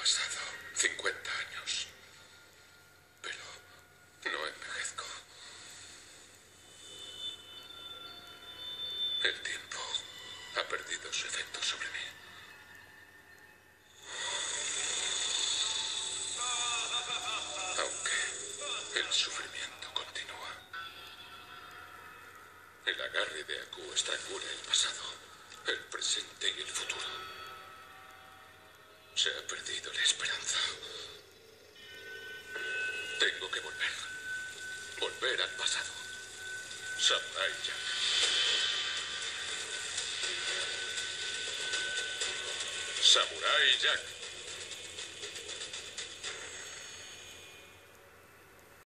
pasado 50 años, pero no envejezco. El tiempo ha perdido su efecto sobre mí. Aunque el sufrimiento continúa. El agarre de Aku estrangula el pasado, el presente y el futuro. Se ha perdido la esperanza. Tengo que volver. Volver al pasado. Samurai Jack. Samurai Jack.